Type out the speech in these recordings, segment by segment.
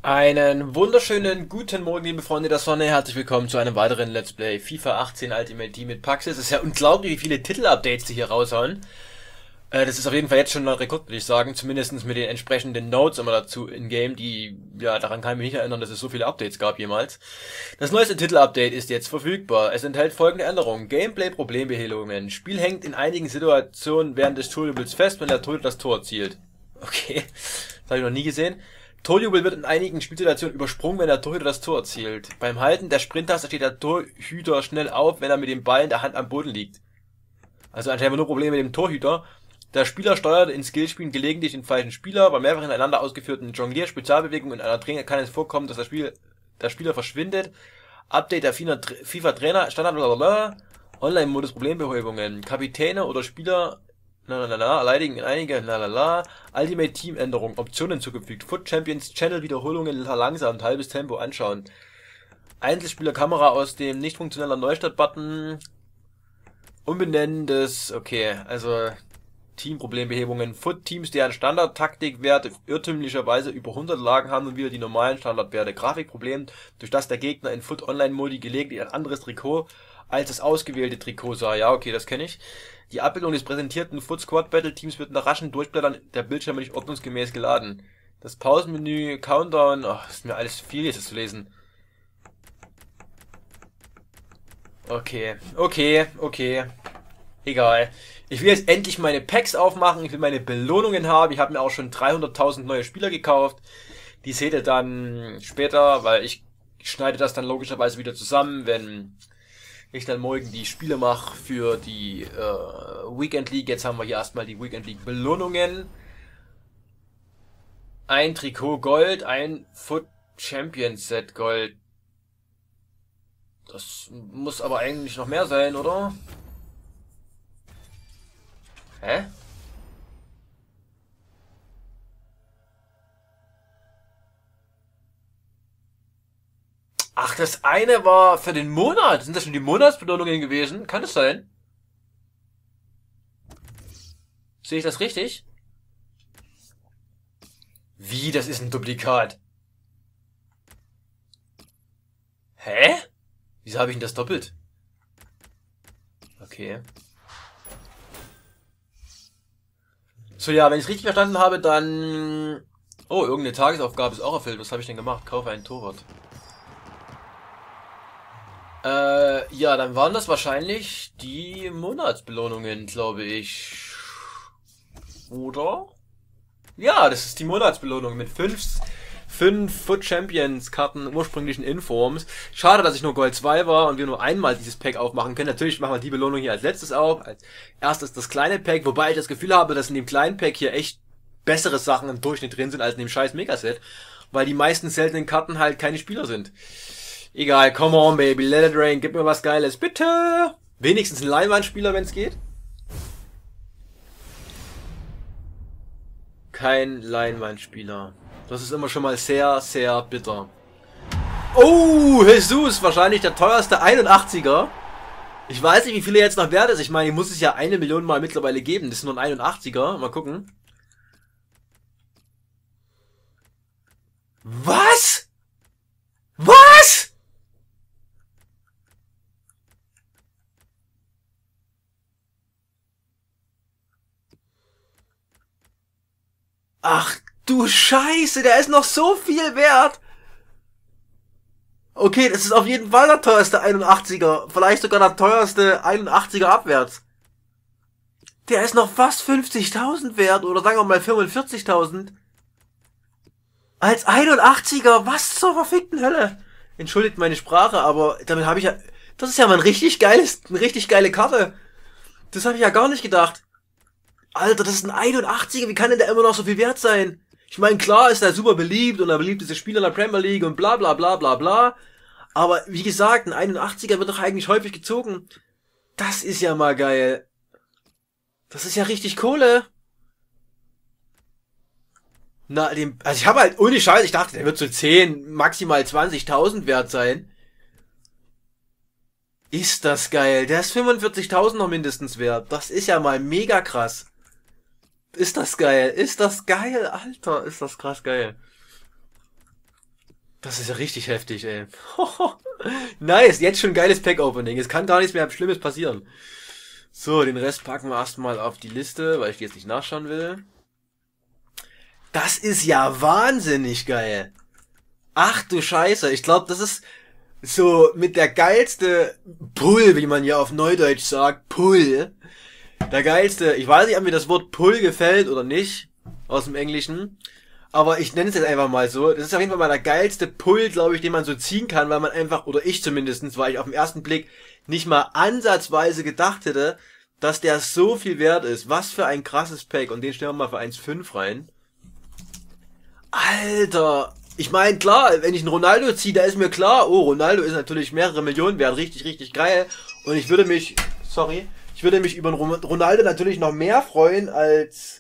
Einen wunderschönen guten Morgen, liebe Freunde der Sonne. Herzlich willkommen zu einem weiteren Let's Play FIFA 18 Ultimate Team mit Paxis. Es ist ja unglaublich, wie viele Titel-Updates die hier raushauen. Das ist auf jeden Fall jetzt schon ein Rekord, würde ich sagen. Zumindest mit den entsprechenden Notes immer dazu in-game, die, ja, daran kann ich mich nicht erinnern, dass es so viele Updates gab jemals. Das neueste Titel-Update ist jetzt verfügbar. Es enthält folgende Änderungen. Gameplay-Problembehelungen. Spiel hängt in einigen Situationen während des Torjubels fest, wenn der Torhüter das Tor erzielt. Okay, das habe ich noch nie gesehen. Torjubel wird in einigen Spielsituationen übersprungen, wenn der Torhüter das Tor erzielt. Beim Halten der Sprint-Taste steht der Torhüter schnell auf, wenn er mit dem Ball in der Hand am Boden liegt. Also anscheinend nur Probleme mit dem Torhüter. Der Spieler steuert in Skillspielen gelegentlich den falschen Spieler. Bei mehrfach ineinander ausgeführten Jonglier-Spezialbewegungen in einer Trainer kann es vorkommen, dass der Spieler verschwindet. Update der FIFA-Trainer, Standard, blablabla. Online-Modus, Problembehebungen. Kapitäne oder Spieler erledigen einige Ultimate Team Änderungen, Optionen zugefügt, Foot Champions Channel Wiederholungen verlangsamt, halbes Tempo anschauen. Einzelspieler Kamera aus dem nicht funktioneller Neustart-Button. Umbenennen des, okay, also Teamproblembehebungen, Foot Teams, deren Standard-Taktikwerte irrtümlicherweise über 100 lagen, haben nun wieder die normalen Standardwerte. Grafikproblem, durch das der Gegner in Foot Online-Modi gelegentlich ein anderes Trikot als das ausgewählte Trikot sah. Ja, okay, das kenne ich. Die Abbildung des präsentierten Foot Squad Battle Teams wird nach raschen Durchblättern der Bildschirme nicht ordnungsgemäß geladen. Das Pausenmenü, Countdown, ach, ist mir alles viel jetzt zu lesen. Okay. Egal. Ich will jetzt endlich meine Packs aufmachen, ich will meine Belohnungen haben. Ich habe mir auch schon 300.000 neue Spieler gekauft. Die seht ihr dann später, weil ich schneide das dann logischerweise wieder zusammen, wenn ich dann morgen die Spiele mache für die Weekend League. Jetzt haben wir hier erstmal die Weekend League Belohnungen. Ein Trikot Gold, ein Foot Champions Set Gold. Das muss aber eigentlich noch mehr sein, oder? Hä? Ach, das eine war für den Monat. Sind das schon die Monatsbelohnungen gewesen? Kann es sein? Sehe ich das richtig? Wie, das ist ein Duplikat? Hä? Wieso habe ich denn das doppelt? Okay. So, ja, wenn ich es richtig verstanden habe, dann... Oh, irgendeine Tagesaufgabe ist auch erfüllt. Was habe ich denn gemacht? Kaufe einen Torwart. Ja, dann waren das wahrscheinlich die Monatsbelohnungen, glaube ich. Oder? Ja, das ist die Monatsbelohnung mit 5 Foot Champions Karten ursprünglichen Informs. Schade, dass ich nur Gold 2 war und wir nur einmal dieses Pack aufmachen können. Natürlich machen wir die Belohnung hier als letztes auf. Als erstes das kleine Pack, wobei ich das Gefühl habe, dass in dem kleinen Pack hier echt bessere Sachen im Durchschnitt drin sind als in dem scheiß Megaset. Weil die meisten seltenen Karten halt keine Spieler sind. Egal, come on baby, let it rain, gib mir was Geiles, bitte! Wenigstens ein Leinwandspieler, wenn es geht. Kein Leinwandspieler. Das ist immer schon mal sehr, sehr bitter. Oh, Jesus, wahrscheinlich der teuerste 81er. Ich weiß nicht, wie viel er jetzt noch wert ist. Ich meine, hier muss es ja 1 Million Mal mittlerweile geben. Das ist nur ein 81er. Mal gucken. Was? Was? Ach du Scheiße, der ist noch so viel wert. Okay, das ist auf jeden Fall der teuerste 81er. Vielleicht sogar der teuerste 81er abwärts. Der ist noch fast 50.000 wert. Oder sagen wir mal 45.000. Als 81er. Was zur verfickten Hölle. Entschuldigt meine Sprache, aber damit habe ich ja... Das ist ja mal eine richtig geile Karte. Das habe ich ja gar nicht gedacht. Alter, das ist ein 81er. Wie kann denn der immer noch so viel wert sein? Ich meine, klar ist er super beliebt und der beliebteste Spieler in der Premier League und bla bla bla bla bla. Aber wie gesagt, ein 81er wird doch eigentlich häufig gezogen. Das ist ja mal geil. Das ist ja richtig Kohle. Na, also ich habe halt, ohne Scheiß, ich dachte, der wird so 10, maximal 20.000 wert sein. Ist das geil. Der ist 45.000 noch mindestens wert. Das ist ja mal mega krass. Ist das geil. Ist das geil. Alter, ist das krass geil. Das ist ja richtig heftig, ey. Nice, jetzt schon geiles Pack-Opening. Es kann gar nichts mehr Schlimmes passieren. So, den Rest packen wir erstmal auf die Liste, weil ich die jetzt nicht nachschauen will. Das ist ja wahnsinnig geil. Ach du Scheiße, ich glaube, das ist so mit der geilste Pull, wie man ja auf Neudeutsch sagt, Pull. Der geilste, ich weiß nicht, ob mir das Wort Pull gefällt oder nicht, aus dem Englischen. Aber ich nenne es jetzt einfach mal so. Das ist auf jeden Fall mal der geilste Pull, glaube ich, den man so ziehen kann, weil man einfach, oder ich zumindestens, weil ich auf den ersten Blick nicht mal ansatzweise gedacht hätte, dass der so viel wert ist. Was für ein krasses Pack. Und den stellen wir mal für 1,5 rein. Alter! Ich meine, klar, wenn ich einen Ronaldo ziehe, da ist mir klar, oh, Ronaldo ist natürlich mehrere Millionen wert, richtig, richtig geil. Und ich würde mich über einen Ronaldo natürlich noch mehr freuen als,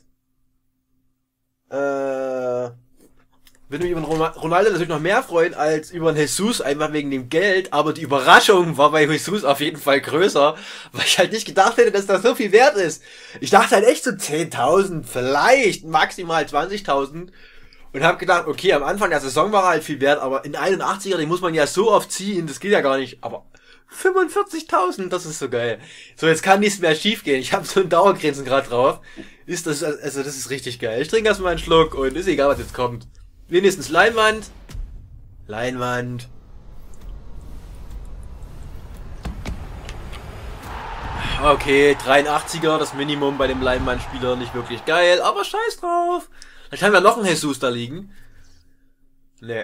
würde mich über einen Ronaldo natürlich noch mehr freuen als über einen Jesus, einfach wegen dem Geld. Aber die Überraschung war bei Jesus auf jeden Fall größer, weil ich halt nicht gedacht hätte, dass das so viel wert ist. Ich dachte halt echt so 10.000, vielleicht maximal 20.000. Und hab gedacht, okay, am Anfang der Saison war er halt viel wert, aber in 81er, den muss man ja so oft ziehen, das geht ja gar nicht. Aber 45.000, das ist so geil. So, jetzt kann nichts mehr schief gehen. Ich habe so ein Dauergrinsen gerade drauf. Also das ist richtig geil. Ich trinke erstmal einen Schluck und ist egal, was jetzt kommt. Wenigstens Leinwand. Leinwand. Okay, 83er, das Minimum bei dem Leinwandspieler, nicht wirklich geil, aber scheiß drauf. Vielleicht haben wir noch einen Jesus da liegen. Nee.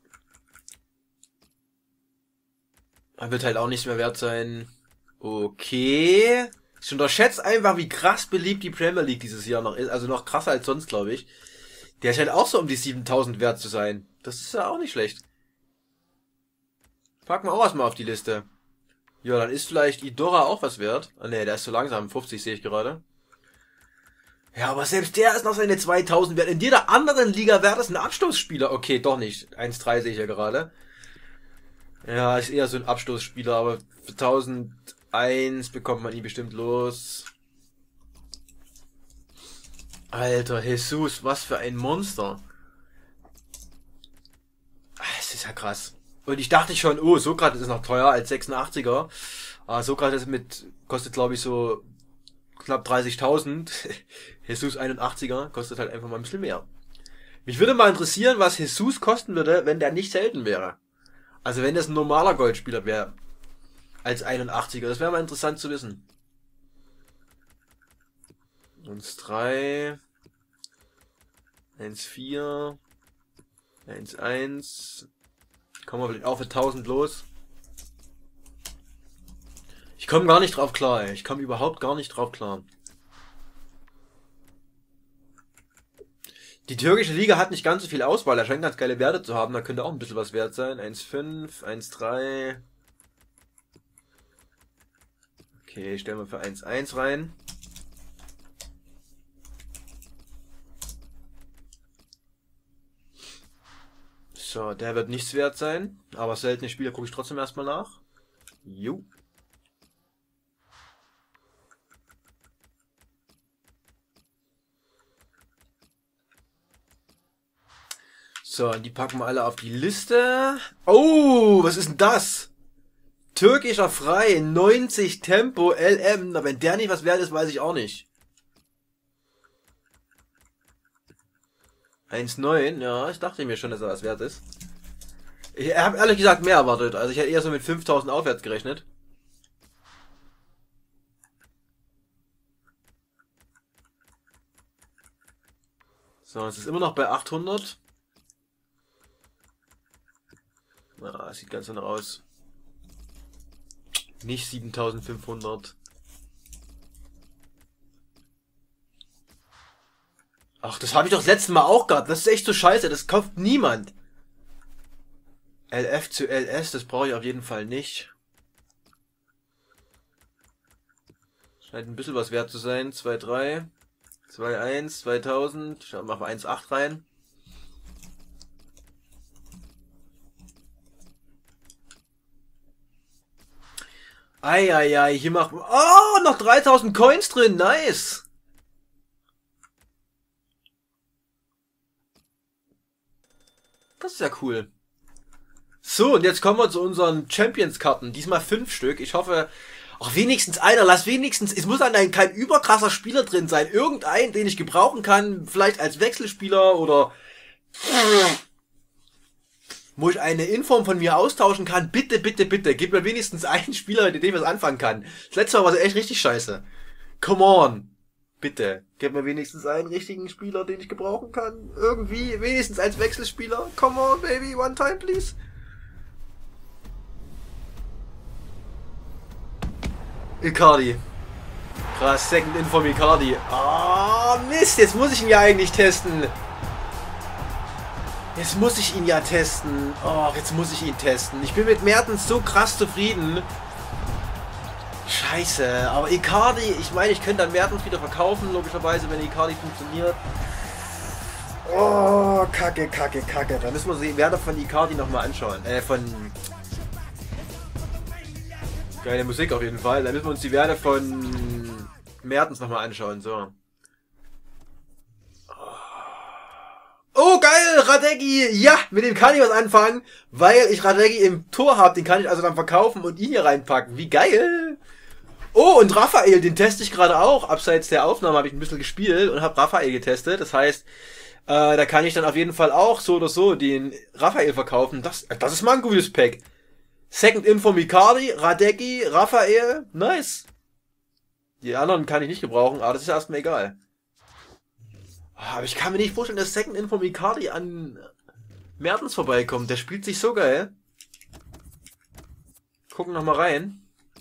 Er wird halt auch nichts mehr wert sein. Okay. Ich unterschätze einfach, wie krass beliebt die Premier League dieses Jahr noch ist. Also noch krasser als sonst, glaube ich. Der scheint auch so um die 7.000 wert zu sein. Das ist ja auch nicht schlecht. Packen wir auch erstmal auf die Liste. Ja, dann ist vielleicht Idora auch was wert. Ah ne, der ist so langsam. 50 sehe ich gerade. Ja, aber selbst der ist noch seine 2.000 wert. In jeder anderen Liga wäre das ein Abstoßspieler. Okay, doch nicht. 1,3 sehe ich ja gerade. Ja, ist eher so ein Abstoßspieler, aber für 1.001 bekommt man ihn bestimmt los. Alter, Jesus, was für ein Monster. Es ist ja krass. Und ich dachte schon, oh, Sokrates ist noch teuer als 86er. Aber Sokrates kostet glaube ich so knapp 30.000. Jesus 81er kostet halt einfach mal ein bisschen mehr. Mich würde mal interessieren, was Jesus kosten würde, wenn der nicht selten wäre. Also wenn das ein normaler Goldspieler wäre. Als 81er. Das wäre mal interessant zu wissen. 1,3. 1,4. 1,1. Kommen wir vielleicht auch für 1.000 los. Ich komme gar nicht drauf klar, ey. Ich komme überhaupt gar nicht drauf klar. Die türkische Liga hat nicht ganz so viel Auswahl. Da scheint ganz geile Werte zu haben. Da könnte auch ein bisschen was wert sein. 1,5, 1,3. Okay, stellen wir für 1,1 rein. So, der wird nichts wert sein. Aber seltene Spieler gucke ich trotzdem erstmal nach. Jo. So, die packen wir alle auf die Liste. Oh, was ist denn das? Türkischer Frei, 90 Tempo, LM. Na, wenn der nicht was wert ist, weiß ich auch nicht. 1,9, ja, ich dachte mir schon, dass er was wert ist. Ich habe ehrlich gesagt mehr erwartet. Also ich hätte eher so mit 5.000 aufwärts gerechnet. So, es ist immer noch bei 800. Na, sieht ganz anders aus. Nicht 7.500. Ach, das habe ich doch das letzte Mal auch gehabt. Das ist echt so scheiße. Das kauft niemand. LF zu LS, das brauche ich auf jeden Fall nicht. Scheint ein bisschen was wert zu sein. 2,3. 2,1. 2.000. Schauen wir mal 1,8 rein. Eieiei, hier macht... Oh, noch 3.000 Coins drin. Nice. Das ist ja cool. So, und jetzt kommen wir zu unseren Champions-Karten. Diesmal 5 Stück. Ich hoffe, auch wenigstens einer. Lass wenigstens, es muss dann kein überkrasser Spieler drin sein. Irgendein, den ich gebrauchen kann. Vielleicht als Wechselspieler oder wo ich eine Inform von mir austauschen kann. Bitte, bitte, bitte. Gib mir wenigstens einen Spieler, mit dem ich was anfangen kann. Das letzte Mal war es echt richtig scheiße. Come on. Bitte. Gib mir wenigstens einen richtigen Spieler, den ich gebrauchen kann. Irgendwie. Wenigstens als Wechselspieler. Come on, baby. One time, please. Icardi. Krass, Second In vom Icardi. Ah, Mist, jetzt muss ich ihn ja eigentlich testen. Jetzt muss ich ihn ja testen. Oh, jetzt muss ich ihn testen. Ich bin mit Mertens so krass zufrieden. Scheiße, aber Icardi, ich meine, ich könnte dann Mertens wieder verkaufen, logischerweise, wenn Icardi funktioniert. Oh, kacke, kacke, kacke. Da müssen wir die Werte von Icardi nochmal anschauen. Geile Musik auf jeden Fall. Da müssen wir uns die Werte von Mertens nochmal anschauen. So. Oh, geil, Radecki. Ja, mit dem kann ich was anfangen, weil ich Radecki im Tor habe. Den kann ich also dann verkaufen und ihn hier reinpacken. Wie geil. Oh, und Raphael, den teste ich gerade auch. Abseits der Aufnahme habe ich ein bisschen gespielt und habe Raphael getestet. Das heißt, da kann ich dann auf jeden Fall auch so oder so den Raphael verkaufen. Das ist mal ein gutes Pack. Second In vom Icardi, Radecki, Raphael, nice. Die anderen kann ich nicht gebrauchen, aber das ist erstmal egal. Aber ich kann mir nicht vorstellen, dass Second In vom Icardi an Mertens vorbeikommt. Der spielt sich so geil. Gucken noch mal rein.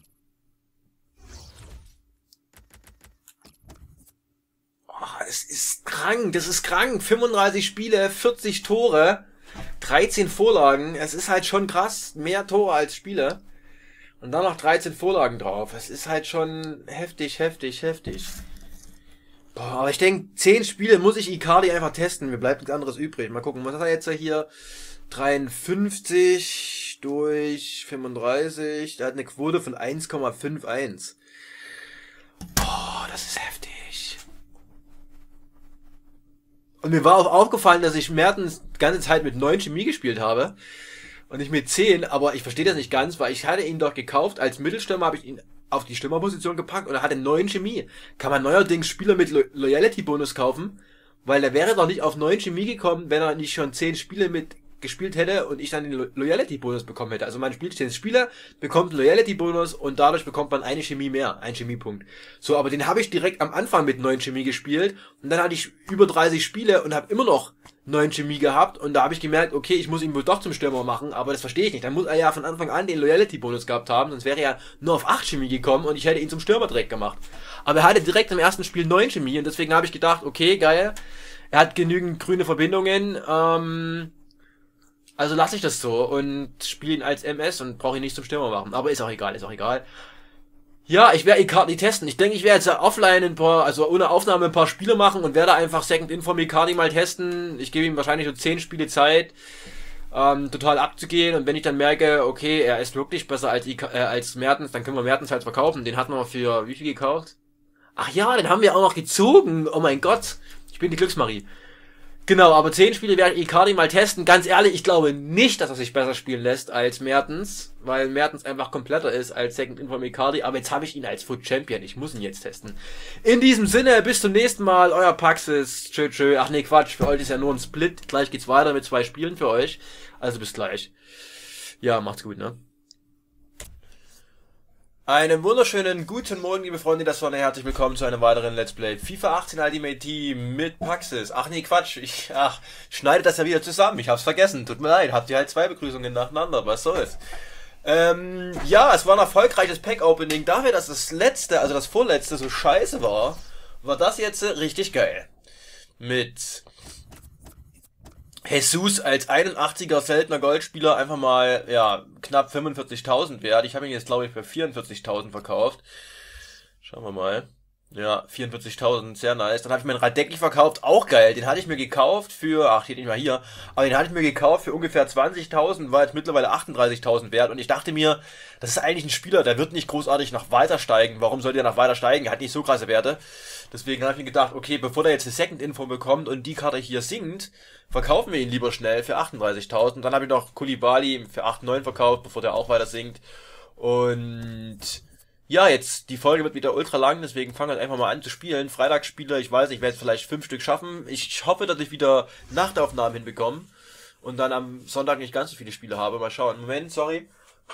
Oh, es ist krank, das ist krank. 35 Spiele, 40 Tore. 13 Vorlagen, es ist halt schon krass, mehr Tore als Spiele. Und dann noch 13 Vorlagen drauf. Es ist halt schon heftig, heftig, heftig. Boah, aber ich denke, 10 Spiele muss ich Icardi einfach testen. Mir bleibt nichts anderes übrig. Mal gucken, was hat er jetzt hier? 53 durch 35. Der hat eine Quote von 1,51. Boah, das ist heftig. Und mir war auch aufgefallen, dass ich Mertens die ganze Zeit mit 9 Chemie gespielt habe. Und nicht mit 10, aber ich verstehe das nicht ganz, weil ich hatte ihn doch gekauft. Als Mittelstürmer habe ich ihn auf die Stürmerposition gepackt und er hatte 9 Chemie. Kann man neuerdings Spieler mit Loyalty-Bonus kaufen? Weil der wäre doch nicht auf 9 Chemie gekommen, wenn er nicht schon 10 Spiele mit gespielt hätte und ich dann den Loyalty-Bonus bekommen hätte. Also man spielt 10 Spiele, bekommt einen Loyalty-Bonus und dadurch bekommt man eine Chemie mehr, einen Chemiepunkt. So, aber den habe ich direkt am Anfang mit 9 Chemie gespielt und dann hatte ich über 30 Spiele und habe immer noch 9 Chemie gehabt und da habe ich gemerkt, okay, ich muss ihn wohl doch zum Stürmer machen, aber das verstehe ich nicht. Dann muss er ja von Anfang an den Loyalty-Bonus gehabt haben, sonst wäre er ja nur auf 8 Chemie gekommen und ich hätte ihn zum Stürmer direkt gemacht. Aber er hatte direkt im ersten Spiel 9 Chemie und deswegen habe ich gedacht, okay, geil, er hat genügend grüne Verbindungen, also lasse ich das so und spiele ihn als MS und brauche ihn nicht zum Stürmer machen. Aber ist auch egal, ist auch egal. Ja, ich werde Icardi testen. Ich denke, ich werde jetzt offline also ohne Aufnahme ein paar Spiele machen und werde einfach Second In vom Icardi mal testen. Ich gebe ihm wahrscheinlich so 10 Spiele Zeit, total abzugehen. Und wenn ich dann merke, okay, er ist wirklich besser als Mertens, dann können wir Mertens halt verkaufen. Den hatten wir für wie viel gekauft? Ach ja, den haben wir auch noch gezogen. Oh mein Gott, ich bin die Glücksmarie. Genau, aber 10 Spiele werde ich Icardi mal testen. Ganz ehrlich, ich glaube nicht, dass er sich besser spielen lässt als Mertens, weil Mertens einfach kompletter ist als Second In vom Icardi. Aber jetzt habe ich ihn als Foot Champion. Ich muss ihn jetzt testen. In diesem Sinne, bis zum nächsten Mal. Euer Paxis. Tschö, tschö. Ach nee, Quatsch. Für euch ist ja nur ein Split. Gleich geht's weiter mit 2 Spielen für euch. Also bis gleich. Ja, macht's gut, ne? Einen wunderschönen guten Morgen, liebe Freunde, das war eine herzlich willkommen zu einem weiteren Let's Play FIFA 18 Ultimate Team mit Paxis. Ach nee, Quatsch, ich schneide das ja wieder zusammen, ich hab's vergessen, tut mir leid, habt ihr halt 2 Begrüßungen nacheinander, was soll's. Ja, es war ein erfolgreiches Pack-Opening, dafür, dass das letzte, also das vorletzte so scheiße war das jetzt richtig geil. Mit Jesus als 81er seltener Goldspieler einfach mal, ja, knapp 45.000 wert. Ich habe ihn jetzt, glaube ich, für 44.000 verkauft. Schauen wir mal. Ja, 44.000, sehr nice. Dann habe ich mir einen Radecki verkauft, auch geil. Den hatte ich mir gekauft für, ach, steht nicht mal hier, aber den hatte ich mir gekauft für ungefähr 20.000, war jetzt mittlerweile 38.000 wert. Und ich dachte mir, das ist eigentlich ein Spieler, der wird nicht großartig noch weiter steigen. Warum soll der noch weiter steigen? Er hat nicht so krasse Werte. Deswegen habe ich mir gedacht, okay, bevor der jetzt eine Second-Info bekommt und die Karte hier sinkt, verkaufen wir ihn lieber schnell für 38.000. Dann habe ich noch Koulibaly für 8,9 verkauft, bevor der auch weiter sinkt. Und ja, jetzt, die Folge wird wieder ultra lang, deswegen fangen wir einfach mal an zu spielen. Freitagsspiele, ich weiß, ich werde vielleicht 5 Stück schaffen. Ich hoffe, dass ich wieder Nachtaufnahmen hinbekomme und dann am Sonntag nicht ganz so viele Spiele habe. Mal schauen. Moment, sorry.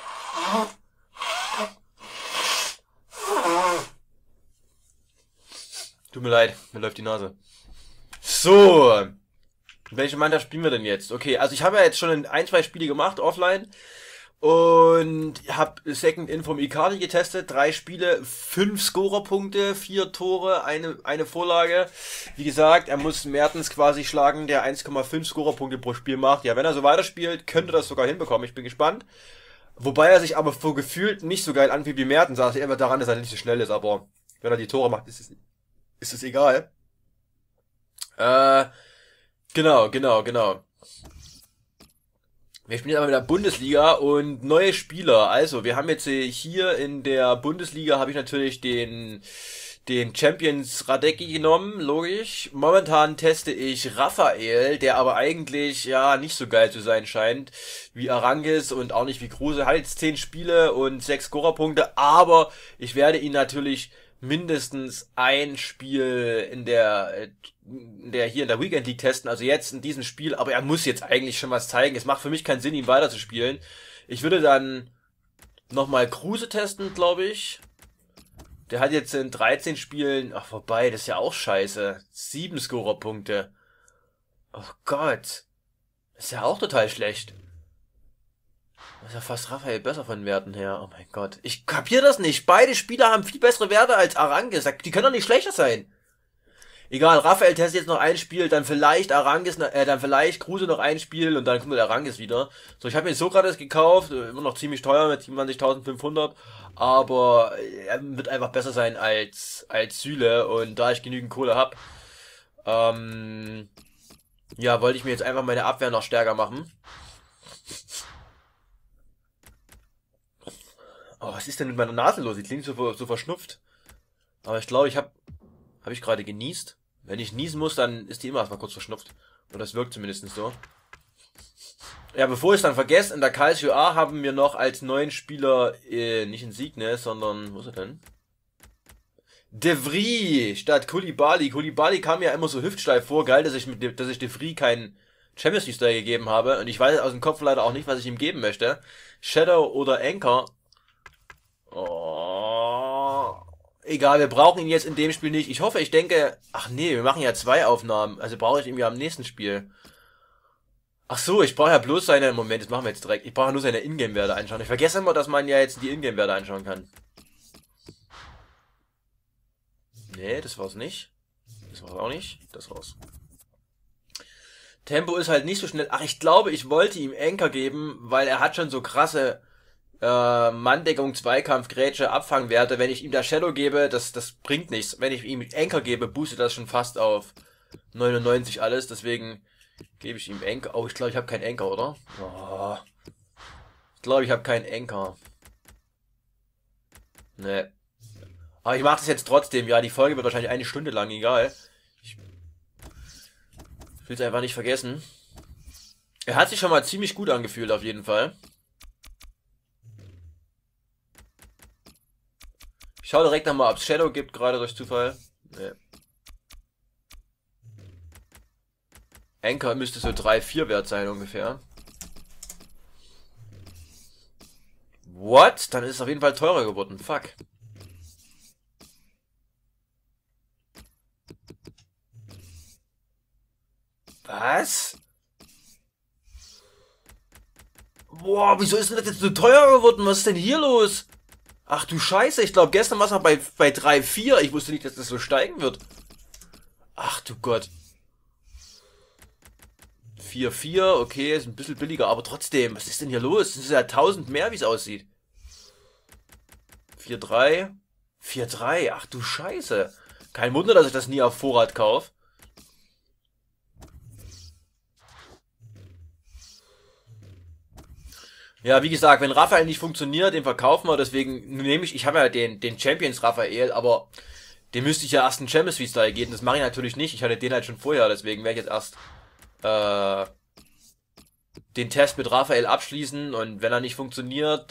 Tut mir leid, mir läuft die Nase. So, welche Mannschaft spielen wir denn jetzt? Okay, also ich habe ja jetzt schon ein, zwei Spiele gemacht, offline. Und habe Second In vom Icardi getestet, 3 Spiele, 5 Scorerpunkte, 4 Tore, eine Vorlage. Wie gesagt, er muss Mertens quasi schlagen, der 1,5 Scorerpunkte pro Spiel macht. Ja, wenn er so weiterspielt, könnte das sogar hinbekommen. Ich bin gespannt. Wobei er sich aber so gefühlt nicht so geil anfühlt wie Mertens. Das liegt einfach daran, dass er nicht so schnell ist. Aber wenn er die Tore macht, ist es egal. Äh, genau. Wir spielen jetzt aber mit der Bundesliga und neue Spieler. Also, wir haben jetzt hier in der Bundesliga habe ich natürlich den Champions Radecki genommen, logisch. Momentan teste ich Raphael, der aber eigentlich ja nicht so geil zu sein scheint wie Arangis und auch nicht wie Kruse. Hat jetzt 10 Spiele und 6 Scorerpunkte, aber ich werde ihn natürlich mindestens ein Spiel in der hier in der Weekend League testen, also jetzt in diesem Spiel, aber er muss jetzt eigentlich schon was zeigen. Es macht für mich keinen Sinn, ihn weiterzuspielen. Ich würde dann nochmal Kruse testen, glaube ich. Der hat jetzt in 13 Spielen, ach vorbei, das ist ja auch scheiße. 7 Scorerpunkte. Oh Gott. Das ist ja auch total schlecht. Das ist ja fast Raphael besser von Werten her. Oh mein Gott. Ich kapiere das nicht. Beide Spieler haben viel bessere Werte als Arangis. Die können doch nicht schlechter sein. Egal, Raphael testet jetzt noch ein Spiel, dann vielleicht Arangis, dann vielleicht Kruse noch ein Spiel und dann kommt der Arangis wieder. So, ich habe mir Sokrates gekauft, immer noch ziemlich teuer mit 27.500, aber er wird einfach besser sein als Süle und da ich genügend Kohle habe, ja, wollte ich mir jetzt einfach meine Abwehr noch stärker machen. Oh, was ist denn mit meiner Nase los? Die klingt so verschnupft. Aber ich glaube, habe ich gerade genießt? Wenn ich niesen muss, dann ist die immer erstmal kurz verschnupft. Oder das wirkt zumindest so. Ja, bevor ich es dann vergesse, in der Calcio A haben wir noch als neuen Spieler, nicht Insigne, sondern, wo ist er denn? De Vries statt Koulibaly. Koulibaly kam ja immer so hüftsteif vor. Geil, dass ich De Vries keinen Champions League Style gegeben habe. Und ich weiß aus dem Kopf leider auch nicht, was ich ihm geben möchte. Shadow oder Anchor. Oh. Egal, wir brauchen ihn jetzt in dem Spiel nicht. Ich hoffe, ich denke... Ach nee, wir machen ja 2 Aufnahmen. Also brauche ich ihn ja am nächsten Spiel. Ach so, ich brauche ja bloß seine... Moment, das machen wir jetzt direkt. Ich brauche ja nur seine Ingame-Werte anschauen. Ich vergesse immer, dass man ja jetzt die Ingame-Werte anschauen kann. Nee, das war's nicht. Das war's auch nicht. Das war's. Tempo ist halt nicht so schnell. Ach, ich glaube, ich wollte ihm Anchor geben, weil er hat schon so krasse... Manndeckung, Zweikampf, Grätsche, Abfangwerte. Wenn ich ihm da Shadow gebe, das bringt nichts. Wenn ich ihm Anchor gebe, boostet das schon fast auf 99 alles. Deswegen gebe ich ihm Anchor. Oh, ich glaube, ich habe keinen Anchor, oder? Oh. Ich glaube, ich habe keinen Anchor. Nee. Aber ich mache das jetzt trotzdem. Ja, die Folge wird wahrscheinlich 1 Stunde lang, egal. Ich will es einfach nicht vergessen. Er hat sich schon mal ziemlich gut angefühlt, auf jeden Fall. Ich schau direkt nochmal, ob es Shadow gibt, gerade durch Zufall. Nee. Anchor müsste so 3-4 wert sein ungefähr. What? Dann ist es auf jeden Fall teurer geworden. Fuck. Was? Boah, wieso ist denn das jetzt so teuer geworden? Was ist denn hier los? Ach du Scheiße, ich glaube gestern war es noch bei 3,4. Ich wusste nicht, dass das so steigen wird. Ach du Gott. 4,4, okay, ist ein bisschen billiger, aber trotzdem, was ist denn hier los? Das ist ja 1000 mehr, wie es aussieht. 4,3. 4,3, ach du Scheiße. Kein Wunder, dass ich das nie auf Vorrat kaufe. Ja, wie gesagt, wenn Raphael nicht funktioniert, den verkaufen wir, deswegen nehme ich habe ja den Champions Raphael, aber den müsste ich ja erst in Champions League Style geben, das mache ich natürlich nicht, ich hatte den halt schon vorher, deswegen werde ich jetzt erst äh, den Test mit Raphael abschließen und wenn er nicht funktioniert,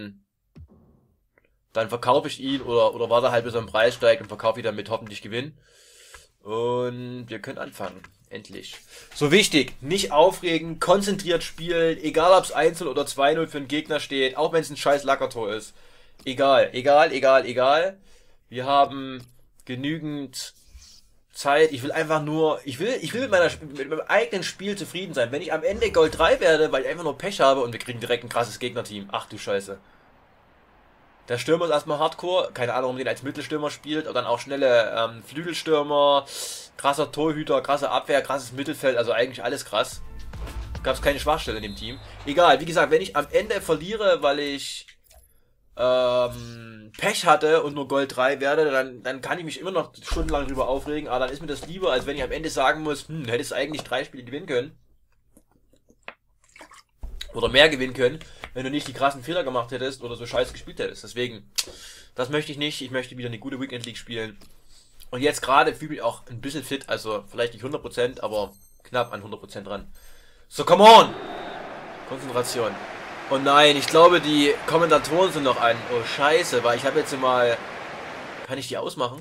dann verkaufe ich ihn oder warte halt bis er im Preis steigt und verkaufe ihn dann mit hoffentlich Gewinn. Und wir können anfangen. Endlich. So wichtig, nicht aufregen, konzentriert spielen, egal ob es 1-0 oder 2-0 für den Gegner steht, auch wenn es ein scheiß Lackertor ist. Egal, egal, egal, egal. Wir haben genügend Zeit. Ich will einfach nur, ich will mit meinem eigenen Spiel zufrieden sein. Wenn ich am Ende Gold 3 werde, weil ich einfach nur Pech habe und wir kriegen direkt ein krasses Gegnerteam. Ach du Scheiße. Der Stürmer ist erstmal Hardcore, keine Ahnung, ob den als Mittelstürmer spielt, oder dann auch schnelle Flügelstürmer, krasser Torhüter, krasse Abwehr, krasses Mittelfeld, also eigentlich alles krass. Gab es keine Schwachstelle in dem Team. Egal, wie gesagt, wenn ich am Ende verliere, weil ich Pech hatte und nur Gold 3 werde, dann kann ich mich immer noch stundenlang drüber aufregen, aber dann ist mir das lieber, als wenn ich am Ende sagen muss, hättest eigentlich 3 Spiele gewinnen können. Oder mehr gewinnen können, wenn du nicht die krassen Fehler gemacht hättest oder so scheiße gespielt hättest. Deswegen, das möchte ich nicht. Ich möchte wieder eine gute Weekend League spielen. Und jetzt gerade fühle ich mich auch ein bisschen fit, also vielleicht nicht 100%, aber knapp an 100% dran. So, come on! Konzentration. Oh nein, ich glaube, die Kommentatoren sind noch an. Oh scheiße, weil ich habe jetzt mal... Kann ich die ausmachen?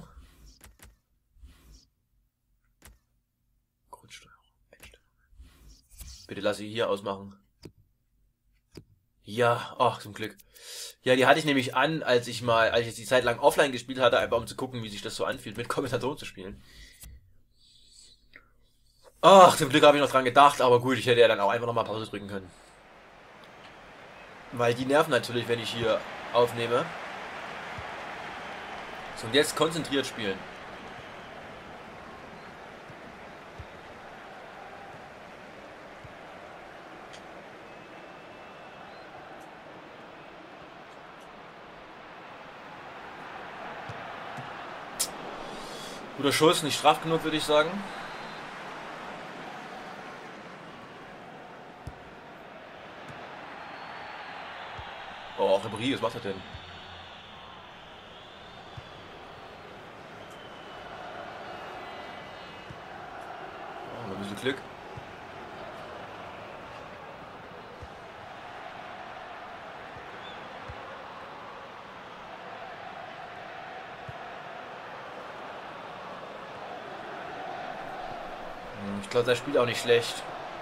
Grundsteuerung. Bitte lass sie hier ausmachen. Ja, ach, zum Glück. Ja, die hatte ich nämlich an, als ich jetzt die Zeit lang offline gespielt hatte, einfach um zu gucken, wie sich das so anfühlt, mit Kommentatoren zu spielen. Ach, zum Glück habe ich noch dran gedacht, aber gut, ich hätte ja dann auch einfach nochmal Pause drücken können. Weil die nerven natürlich, wenn ich hier aufnehme. So, und jetzt konzentriert spielen. Guter Schuss, nicht straff genug, würde ich sagen. Oh, Ribéry, was macht er denn? Oh, ein bisschen Glück. Ich glaube, der spielt auch nicht schlecht.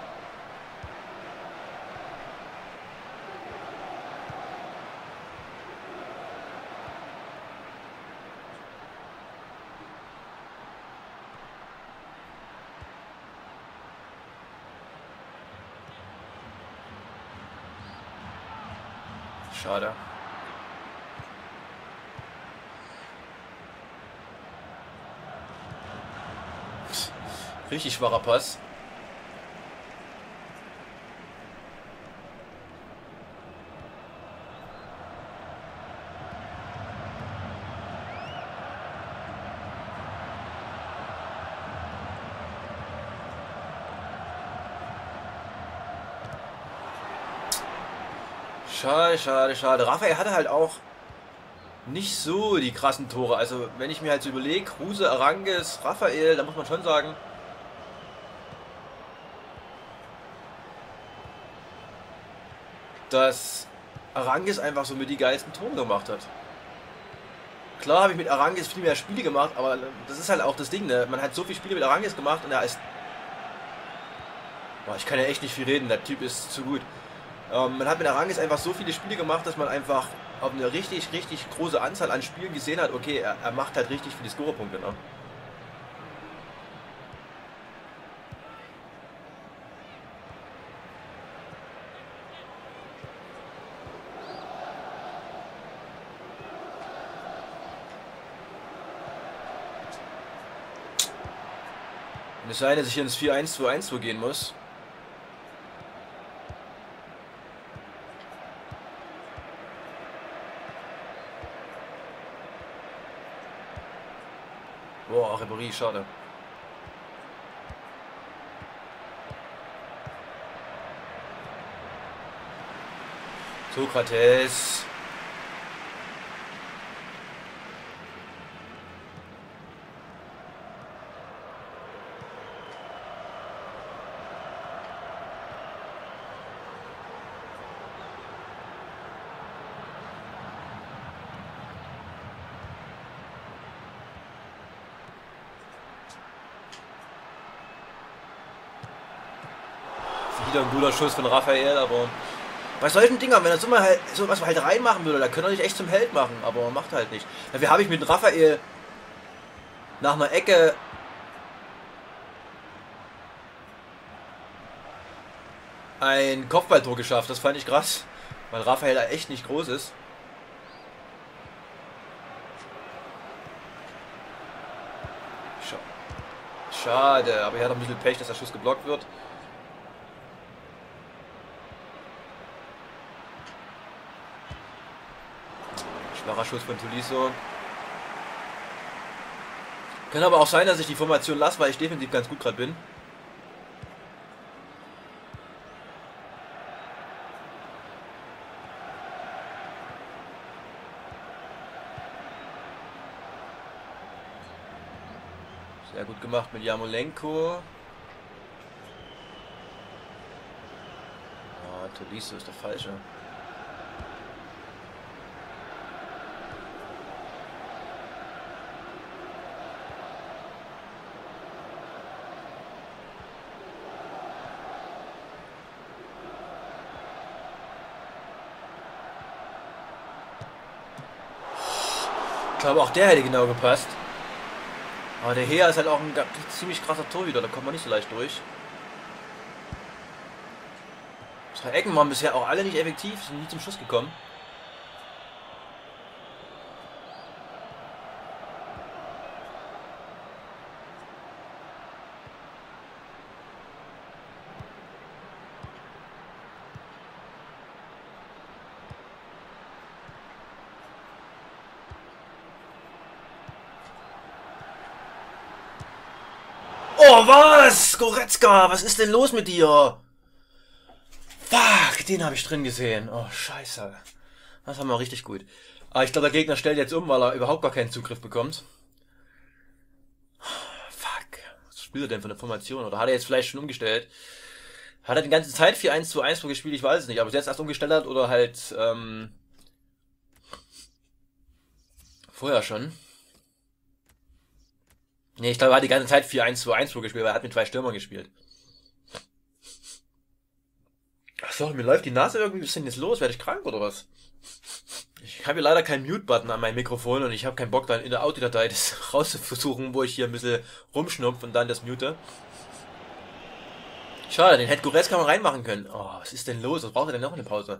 Schade. Richtig schwacher Pass. Schade, schade, schade. Raphael hatte halt auch nicht so die krassen Tore. Also, wenn ich mir halt so überlege, Kruse, Arangues, Raphael, da muss man schon sagen, dass Arangues einfach so mit die geilsten Tore gemacht hat. Klar habe ich mit Arangues viel mehr Spiele gemacht, aber das ist halt auch das Ding, ne? Man hat so viele Spiele mit Arangues gemacht und er ist... Boah, ich kann ja echt nicht viel reden, der Typ ist zu gut. Man hat mit Arangues einfach so viele Spiele gemacht, dass man einfach auf eine richtig, richtig große Anzahl an Spielen gesehen hat, okay, er macht halt richtig viele Scorerpunkte, ne? Und es sei denn, dass ich hier ins 4-1-2-1 gehen muss. Boah, Ribéry, schade. Sokrates. Wieder ein guter Schuss von Raphael, aber bei solchen Dingern, wenn er so mal halt so was halt reinmachen würde, da könnte er nicht echt zum Held machen, aber macht er halt nicht. Dafür habe ich mit Raphael nach einer Ecke ein Kopfballtor geschafft. Das fand ich krass, weil Raphael da echt nicht groß ist. Schade, aber er hat ein bisschen Pech, dass der Schuss geblockt wird. Schwacher Schuss von Tolisso. Kann aber auch sein, dass ich die Formation lasse, weil ich defensiv ganz gut gerade bin. Sehr gut gemacht mit Yarmolenko. Ah, Tolisso ist der Falsche. Ich glaube, auch der hätte genau gepasst. Aber der Hea ist halt auch ein ziemlich krasser Torhüter, da kommt man nicht so leicht durch. Zwei Ecken waren bisher auch alle nicht effektiv, sind nie zum Schuss gekommen. Oh, was? Goretzka, was ist denn los mit dir? Fuck, den habe ich drin gesehen. Oh, scheiße. Das haben wir richtig gut. Aber ich glaube, der Gegner stellt jetzt um, weil er überhaupt gar keinen Zugriff bekommt. Fuck. Was spielt er denn für eine Formation? Oder hat er jetzt vielleicht schon umgestellt? Hat er die ganze Zeit 4-1-2-1 gespielt? Ich weiß es nicht. Aber jetzt erst umgestellt hat oder halt vorher schon. Ne, ich glaube, er hat die ganze Zeit 4-1-2-1 gespielt, weil er hat mit 2 Stürmern gespielt. Achso, mir läuft die Nase irgendwie, was ist denn jetzt los? Werde ich krank oder was? Ich habe hier leider keinen Mute-Button an meinem Mikrofon und ich habe keinen Bock dann in der Audiodatei das rauszuversuchen, wo ich hier ein bisschen rumschnupfe und dann das mute. Schade, den hätte Goretzka mal reinmachen können. Oh, was ist denn los? Was braucht er denn noch eine Pause?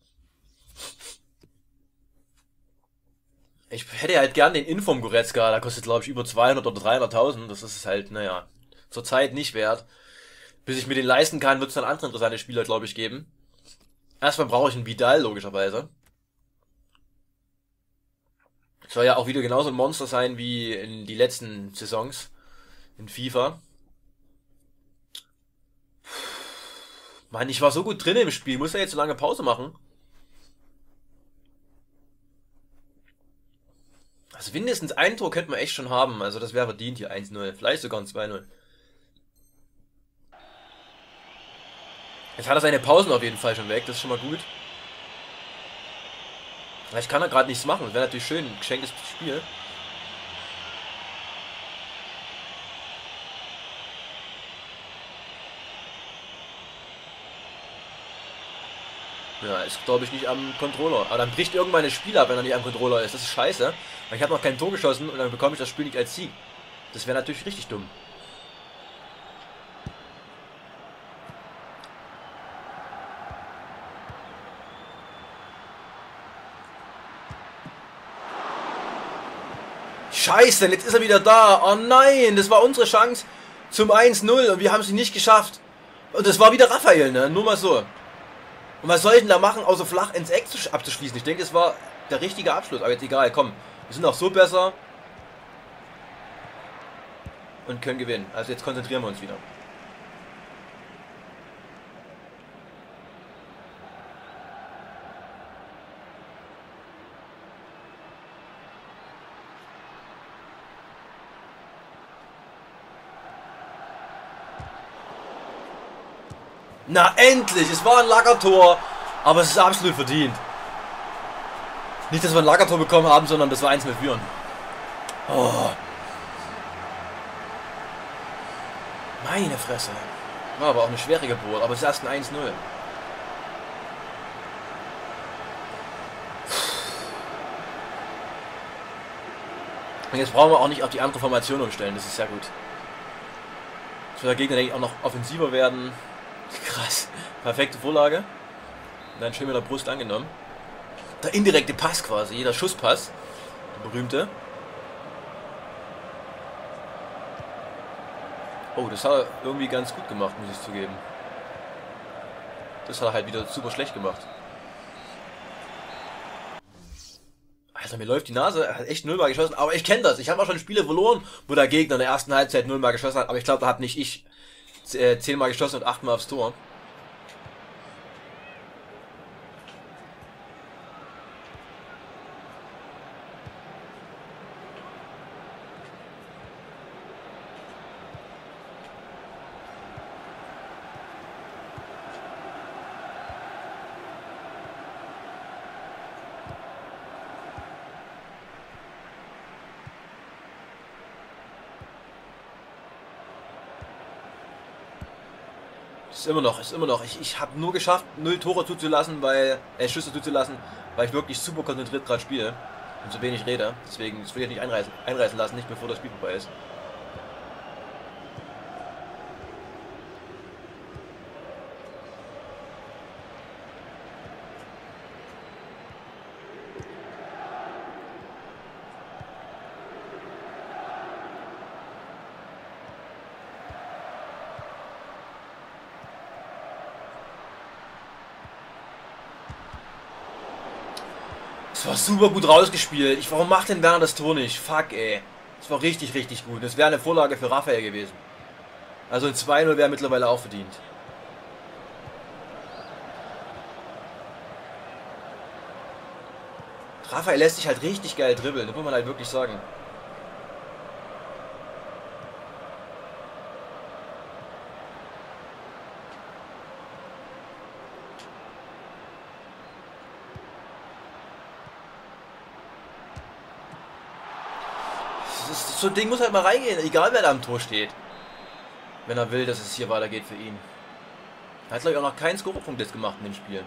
Ich hätte halt gern den Inform Goretzka, da kostet glaube ich über 200 oder 300.000. Das ist halt, naja, zurzeit nicht wert. Bis ich mir den leisten kann, wird es dann andere interessante Spieler, glaube ich, geben. Erstmal brauche ich einen Vidal, logischerweise. Soll ja auch wieder genauso ein Monster sein wie in die letzten Saisons in FIFA. Mann, ich war so gut drin im Spiel, muss er jetzt so lange Pause machen? Also mindestens ein Tor könnte man echt schon haben, also das wäre verdient hier 1-0, vielleicht sogar ein 2-0. Jetzt hat er seine Pausen auf jeden Fall schon weg, das ist schon mal gut. Vielleicht kann er gerade nichts machen, das wäre natürlich schön, ein geschenktes Spiel. Ja, ist glaube ich nicht am Controller. Aber dann bricht irgendwann das Spiel ab, wenn er nicht am Controller ist. Das ist scheiße. Weil ich habe noch kein Tor geschossen und dann bekomme ich das Spiel nicht als Sieg. Das wäre natürlich richtig dumm. Scheiße, jetzt ist er wieder da. Oh nein, das war unsere Chance zum 1-0 und wir haben sie nicht geschafft. Und das war wieder Raphael, ne? Nur mal so. Und was soll ich denn da machen, außer flach ins Eck abzuschließen? Ich denke, es war der richtige Abschluss. Aber jetzt egal, komm. Wir sind auch so besser. und können gewinnen. Also jetzt konzentrieren wir uns wieder. Na endlich! Es war ein Lagertor, aber es ist absolut verdient. Nicht, dass wir ein Lagertor bekommen haben, sondern das war 1-0 führen. Oh. Meine Fresse. War aber auch eine schwere Geburt, aber es ist erst ein 1-0. Und jetzt brauchen wir auch nicht auf die andere Formation umstellen, das ist sehr gut. Jetzt wird der Gegner, denke ich, auch noch offensiver werden. Krass. Perfekte Vorlage. Und dann schön mit der Brust angenommen. Der indirekte Pass quasi, jeder Schusspass. Der berühmte. Oh, das hat er irgendwie ganz gut gemacht, muss ich zugeben. Das hat er halt wieder super schlecht gemacht. Alter, mir läuft die Nase. Er hat echt 0-mal geschossen. Aber ich kenne das. Ich habe auch schon Spiele verloren, wo der Gegner in der ersten Halbzeit 0-mal geschossen hat. Aber ich glaube, da hat nicht ich 10-mal geschossen und 8-mal aufs Tor. Ist immer noch. Ich habe nur geschafft, 0 Tore zuzulassen, Schüsse zuzulassen, weil ich wirklich super konzentriert gerade spiele und so wenig rede. Deswegen, das will ich nicht einreißen lassen, nicht bevor das Spiel vorbei ist. Das war super gut rausgespielt. Warum macht denn Werner das Tor nicht? Fuck, ey. Das war richtig gut. Das wäre eine Vorlage für Raphael gewesen. Also ein 2-0 wäre mittlerweile auch verdient. Raphael lässt sich halt richtig geil dribbeln. Das muss man halt wirklich sagen. So ein Ding muss halt mal reingehen, egal wer da am Tor steht. Wenn er will, dass es hier weitergeht für ihn. Er hat, glaube ich, auch noch keinen Scorerpunkt jetzt gemacht in dem Spiel.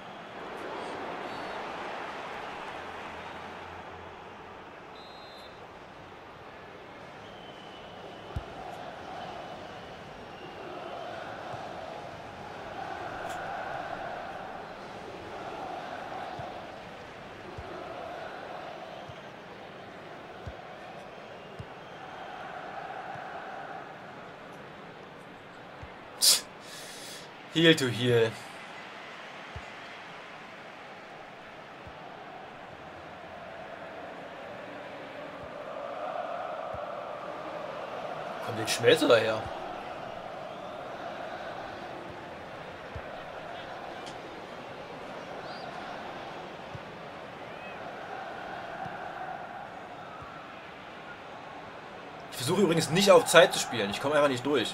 Heel to Heel. Kommt den Schmelzer daher. Ich versuche übrigens nicht auf Zeit zu spielen. Ich komme einfach nicht durch.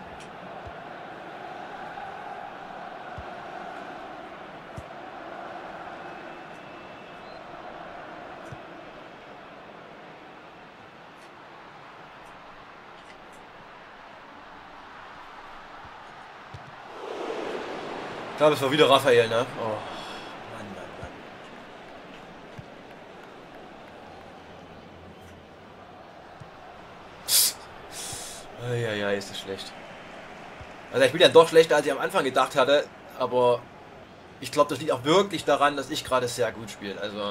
Ich glaube, es war wieder Raphael, ne? Oh, Mann. Ja, ist das schlecht. Also er spielt ja doch schlechter, als ich am Anfang gedacht hatte, aber ich glaube, das liegt auch wirklich daran, dass ich gerade sehr gut spiele. Also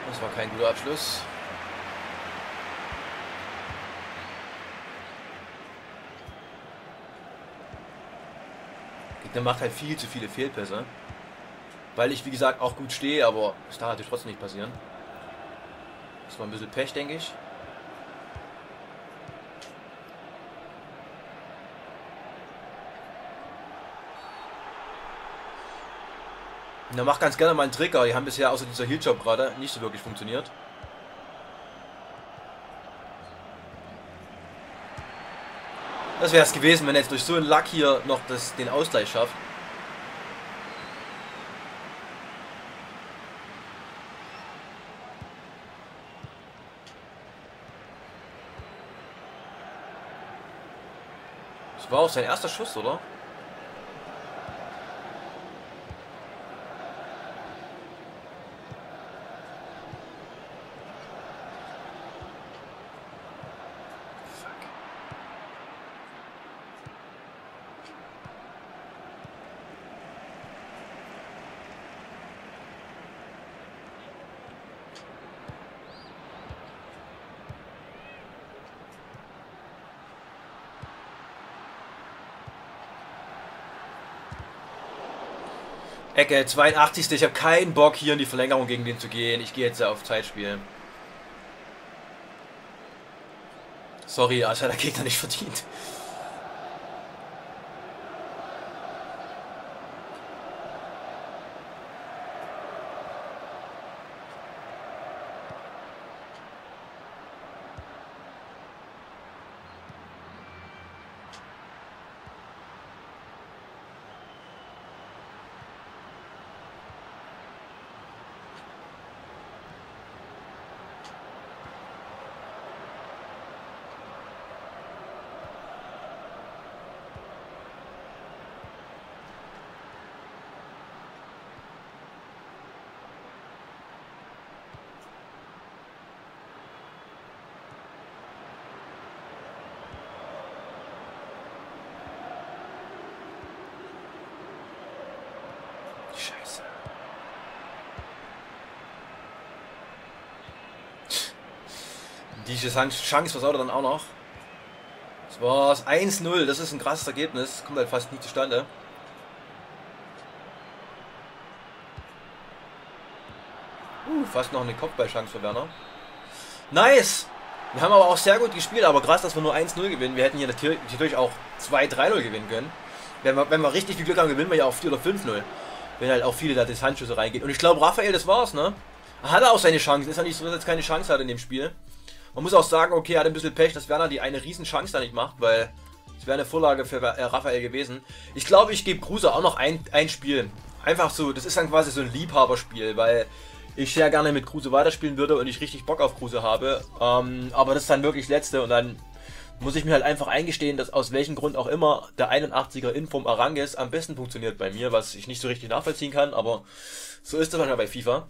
Das war kein guter Abschluss. Der macht halt viel zu viele Fehlpässe. Weil ich, wie gesagt, auch gut stehe, aber das darf natürlich trotzdem nicht passieren. Das war ein bisschen Pech, denke ich. Und er macht ganz gerne mal einen Trigger. Die haben bisher außer dieser Heal-Job gerade nicht so wirklich funktioniert. Das wäre es gewesen, wenn er jetzt durch so einen Lack hier noch den Ausgleich schafft. Das war auch sein erster Schuss, oder? Ecke, 82. Ich habe keinen Bock hier in die Verlängerung gegen den zu gehen. Ich gehe jetzt auf Zeitspiel. Sorry, also hat der Gegner nicht verdient. Scheiße. Diese Chance versaut er dann auch noch. Das war's. 1-0. Das ist ein krasses Ergebnis. Kommt halt fast nie zustande. Fast noch eine Kopfballchance für Werner. Nice! Wir haben aber auch sehr gut gespielt, aber krass, dass wir nur 1-0 gewinnen. Wir hätten hier natürlich auch 2-3-0 gewinnen können. Wenn wir richtig viel Glück haben, gewinnen wir ja auch 4 oder 5-0. Wenn halt auch viele da das Handschüsse reingehen. Und ich glaube, Raphael, das war's, ne? Er hatte auch seine Chancen. Ist ja nicht so, dass er jetzt keine Chance hat in dem Spiel. Man muss auch sagen, okay, er hat ein bisschen Pech, dass Werner die eine riesen Chance da nicht macht, weil es wäre eine Vorlage für Raphael gewesen. Ich glaube, ich gebe Kruse auch noch ein Spiel. Einfach so, das ist dann quasi so ein Liebhaberspiel, weil ich sehr gerne mit Kruse weiterspielen würde und ich richtig Bock auf Kruse habe. Aber das ist dann wirklich das Letzte und dann muss ich mir halt einfach eingestehen, dass aus welchem Grund auch immer der 81er Inform Arangis am besten funktioniert bei mir, was ich nicht so richtig nachvollziehen kann, aber so ist das manchmal bei FIFA.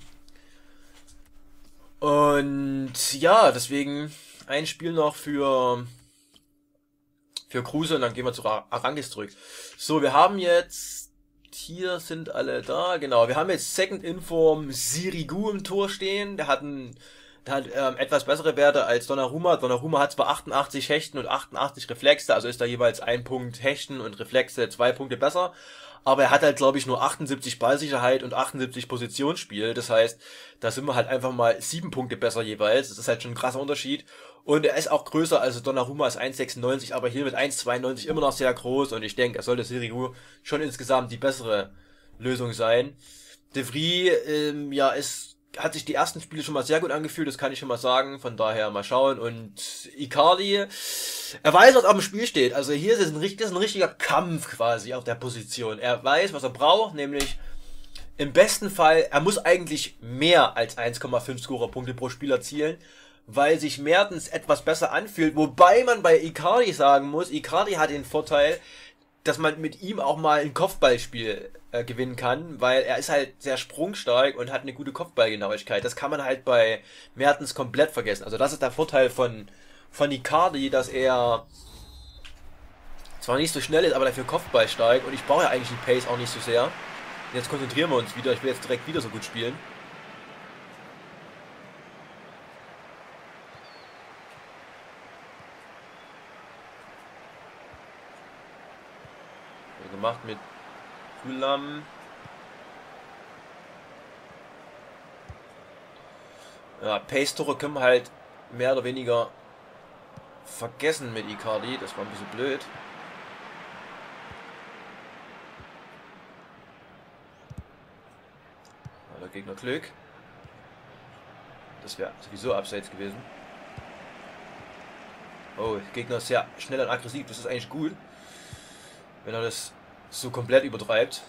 Und ja, deswegen ein Spiel noch für Kruse und dann gehen wir zu Arangis zurück. So, wir haben jetzt, hier sind alle da, genau, wir haben jetzt Second Inform Sirigu im Tor stehen, der hat etwas bessere Werte als Donnarumma. Donnarumma hat zwar 88 Hechten und 88 Reflexe, also ist da jeweils ein Punkt Hechten und Reflexe 2 Punkte besser. Aber er hat halt, glaube ich, nur 78 Ballsicherheit und 78 Positionsspiel. Das heißt, da sind wir halt einfach mal 7 Punkte besser jeweils. Das ist halt schon ein krasser Unterschied. Und er ist auch größer, also Donnarumma ist 1,96, aber hier mit 1,92 immer noch sehr groß. Und ich denke, er sollte Sirigu schon insgesamt die bessere Lösung sein. De Vries, ja, hat sich die ersten Spiele schon mal sehr gut angefühlt, das kann ich schon mal sagen, von daher mal schauen. Und Icardi, er weiß, was auf dem Spiel steht, also hier ist es ein richtiger Kampf quasi auf der Position. Er weiß, was er braucht, nämlich im besten Fall, er muss eigentlich mehr als 1,5 Scorerpunkte pro Spiel erzielen, weil sich Mertens etwas besser anfühlt, wobei man bei Icardi sagen muss, Icardi hat den Vorteil, dass man mit ihm auch mal ein Kopfballspiel gewinnen kann, weil er ist halt sehr sprungstark und hat eine gute Kopfballgenauigkeit. Das kann man halt bei Mertens komplett vergessen. Also das ist der Vorteil von Icardi, dass er zwar nicht so schnell ist, aber dafür Kopfballstark und ich brauche ja eigentlich die Pace auch nicht so sehr. Jetzt konzentrieren wir uns wieder. Ich will jetzt direkt wieder so gut spielen. gemacht mit Fulham. Ja, Pace-Tore können wir halt mehr oder weniger vergessen mit Icardi. Das war ein bisschen blöd. Ja, der Gegner Glück. Das wäre sowieso abseits gewesen. Oh, der Gegner ist sehr schnell und aggressiv. Das ist eigentlich gut, wenn er das so komplett übertreibt.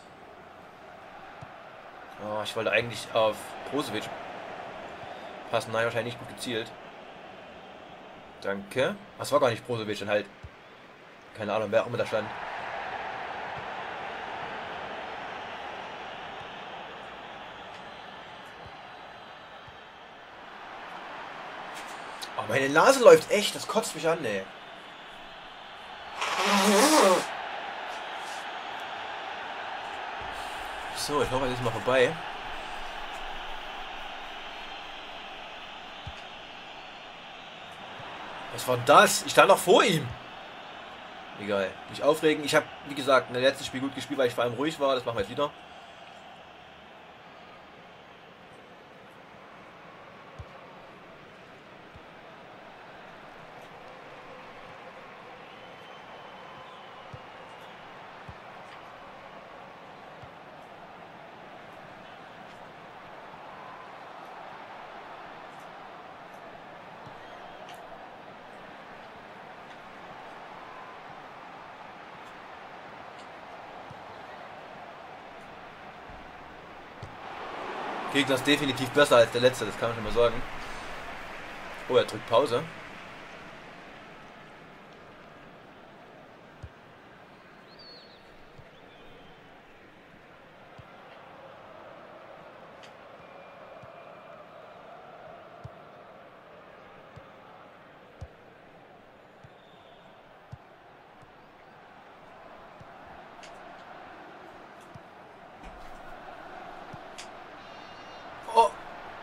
Oh, ich wollte eigentlich auf Brozovic passen. Nein, wahrscheinlich nicht gut gezielt. Danke. Das war gar nicht Brozovic, dann halt. Keine Ahnung, wer auch immer da stand. Oh, meine Nase läuft echt. Das kotzt mich an, ey. So, ich hoffe, das ist mal vorbei. Was war das? Ich stand noch vor ihm. Egal. Nicht aufregen. Ich habe, wie gesagt, in der letzten Spiel gut gespielt, weil ich vor allem ruhig war. Das machen wir jetzt wieder. Gegner ist definitiv besser als der letzte, das kann man schon mal sagen. Oh, er drückt Pause. Oh!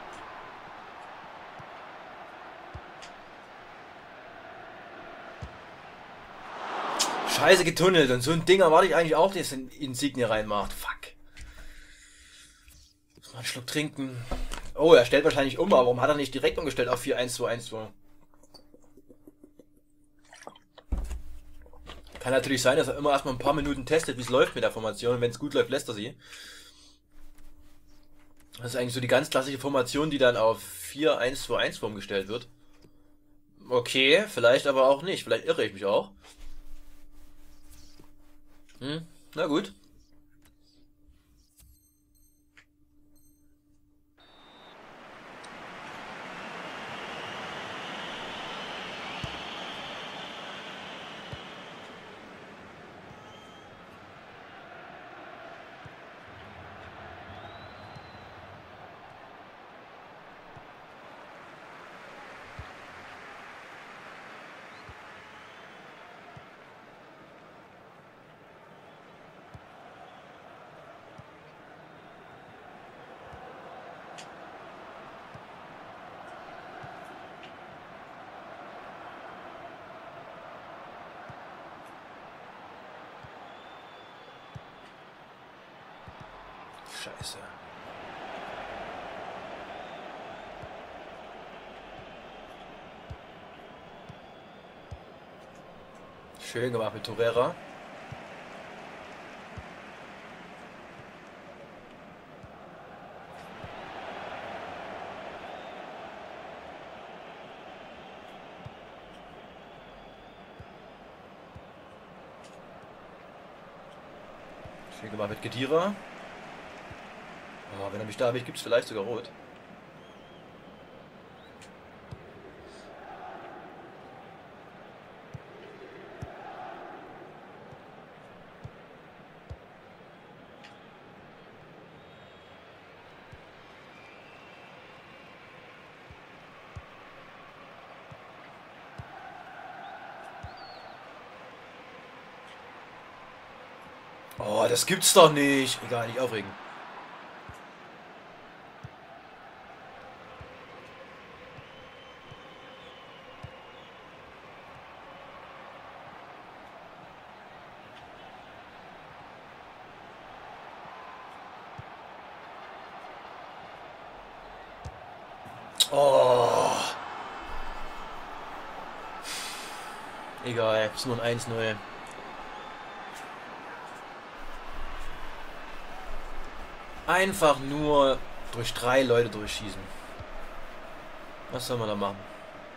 Scheiße getunnelt und so ein Ding erwarte ich eigentlich auch, dass es in Insigne reinmacht. Fuck. Muss mal einen Schluck trinken. Oh, er stellt wahrscheinlich um, aber warum hat er nicht direkt umgestellt auf 4-1-2-1-2? Kann natürlich sein, dass er immer erstmal ein paar Minuten testet, wie es läuft mit der Formation. Wenn es gut läuft, lässt er sie. Das ist eigentlich so die ganz klassische Formation, die dann auf 4-1-2-1 umgestellt wird. Okay, vielleicht aber auch nicht. Vielleicht irre ich mich auch. Na gut. Scheiße. Schön gemacht mit Torreira. Schön gemacht mit Khedira. Oh, wenn er mich da erwischt, gibt es vielleicht sogar Rot. Oh, das gibt's doch nicht. Egal, nicht aufregen. Oh. Egal, ist nur ein 1-0. Einfach nur durch 3 Leute durchschießen. Was soll man da machen?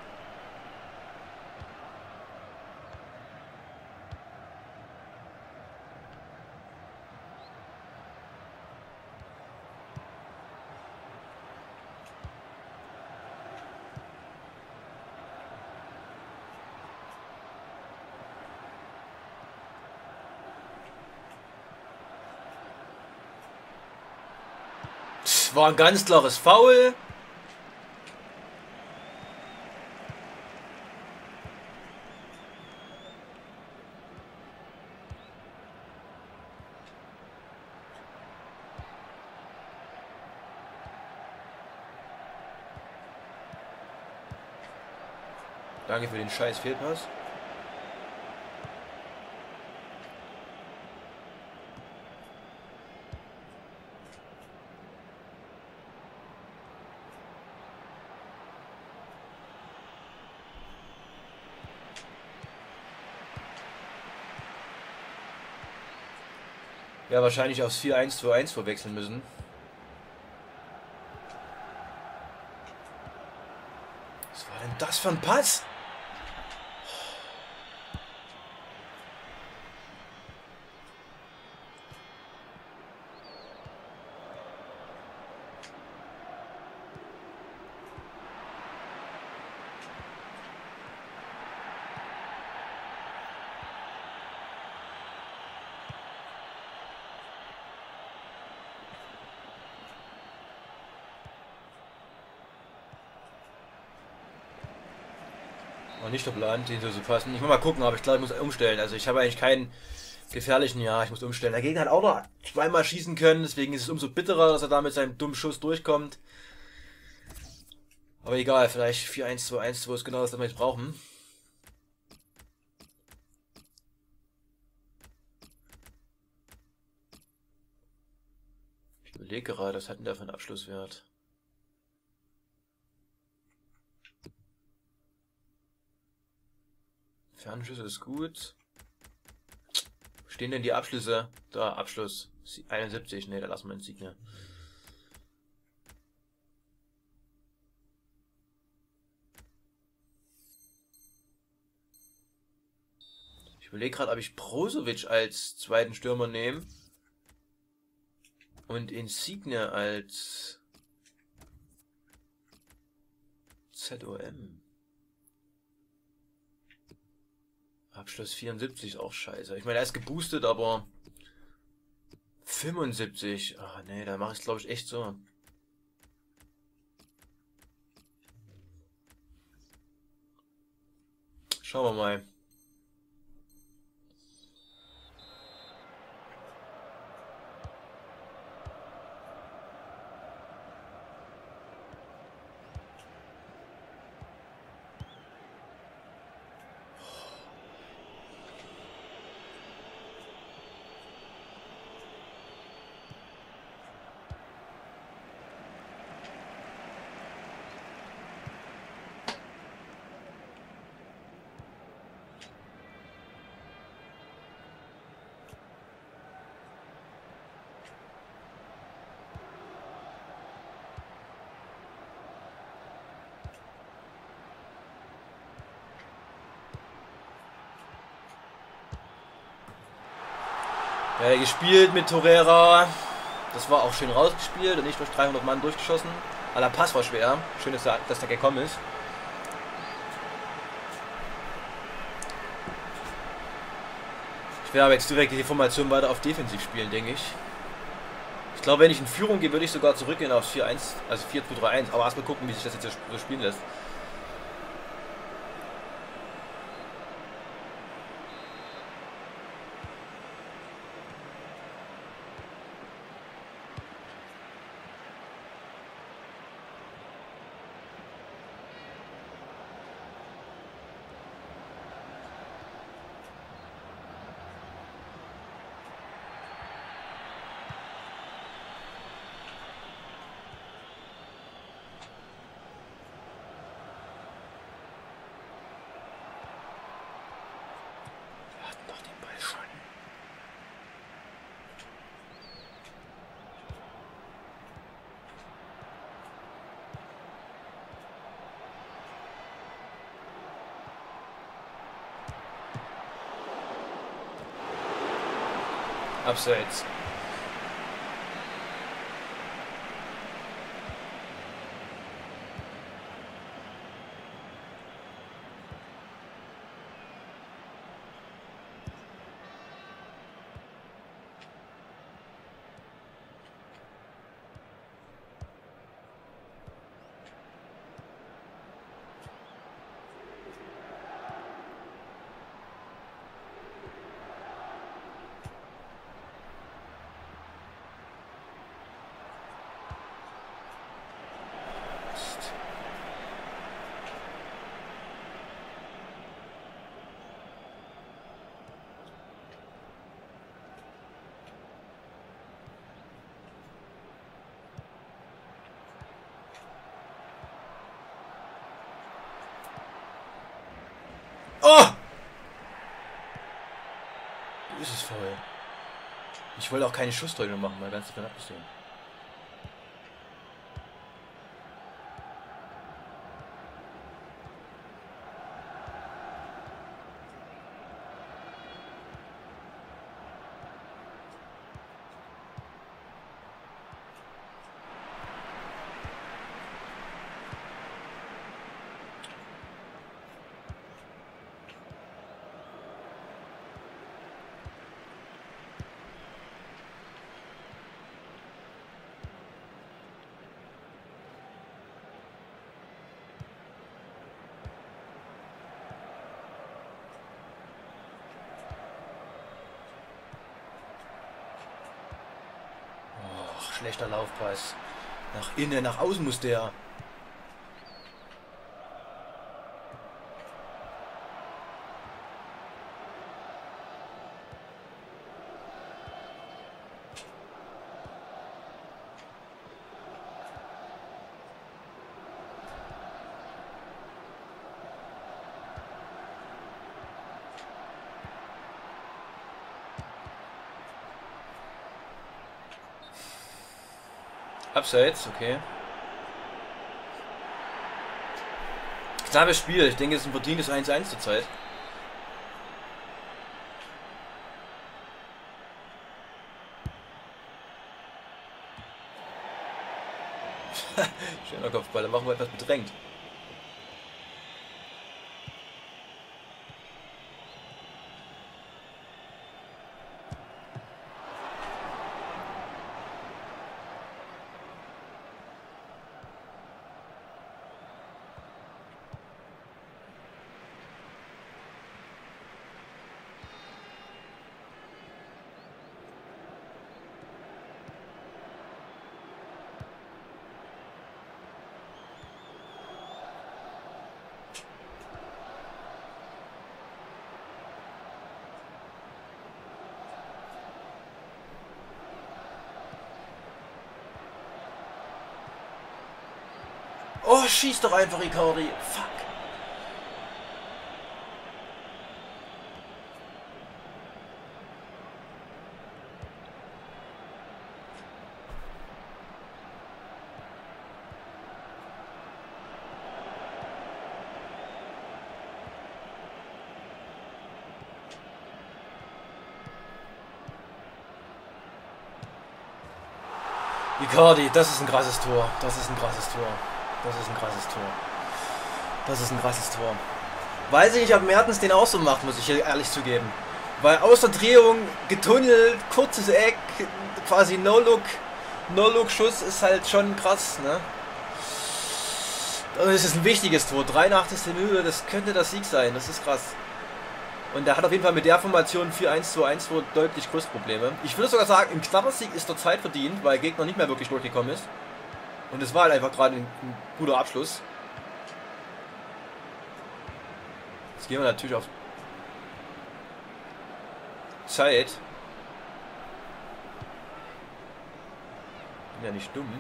War ein ganz klares Foul. Danke für den scheiß Fehlpass. Ja, wahrscheinlich aufs 4-1-2-1 verwechseln müssen. Was war denn das für ein Pass? War nicht der Plan, den so zu passen. Ich muss mal gucken, aber ich glaube, ich muss umstellen. Also ich habe eigentlich keinen gefährlichen, ja, ich muss umstellen. Der Gegner hat auch noch zweimal schießen können, deswegen ist es umso bitterer, dass er da mit seinem dummen Schuss durchkommt. Aber egal, vielleicht 4-1-2-1-2 ist genau das, was wir jetzt brauchen. Ich überlege gerade, was hat denn der für einen Abschlusswert? Fernschüsse ist gut. Wo stehen denn die Abschlüsse? Da, Abschluss. 71. Ne, da lassen wir den Sieg, ne. Ich überlege gerade, ob ich Brozovic als zweiten Stürmer nehme. Und Insigne als ZOM. Abschluss 74 ist auch scheiße. Ich meine, er ist geboostet, aber 75. Ach nee, da mache ich es glaube ich echt so. Schauen wir mal. Ja, gespielt mit Torreira. Das war auch schön rausgespielt und nicht durch 300 Mann durchgeschossen. Aber der Pass war schwer. Schön, dass der gekommen ist. Ich werde aber jetzt direkt die Formation weiter auf Defensiv spielen, denke ich. Ich glaube, wenn ich in Führung gehe, würde ich sogar zurückgehen aufs 4-1, also 4-2-3-1. Aber erstmal gucken, wie sich das jetzt so spielen lässt. Abseits. Oh! Ist es faul. Ich wollte auch keine Schusstäuschung machen, mal ganz davon abgesehen. Schlechter Laufpass. Nach innen, nach außen muss der. Abseits, okay. Knappes Spiel. Ich denke, es ist ein verdientes 1:1 zur Zeit. Schöner Kopfball, dann machen wir etwas bedrängt. Oh, schieß doch einfach, Icardi. Fuck. Icardi, das ist ein krasses Tor. Das ist ein krasses Tor. Das ist ein krasses Tor. Das ist ein krasses Tor. Weiß ich nicht, ob Mertens den auch so macht, muss ich hier ehrlich zugeben. Weil aus der Drehung, getunnelt, kurzes Eck, quasi No-Look, No-Look-Schuss ist halt schon krass, ne? Und es ist ein wichtiges Tor. 83. Minute, das könnte der Sieg sein, das ist krass. Und der hat auf jeden Fall mit der Formation 4-1-2-1 deutlich größere Probleme. Ich würde sogar sagen, ein knapper Sieg ist der Zeit verdient, weil der Gegner nicht mehr wirklich durchgekommen ist. Und es war halt einfach gerade ein guter Abschluss. Jetzt gehen wir natürlich auf Zeit. Bin ja nicht dumm.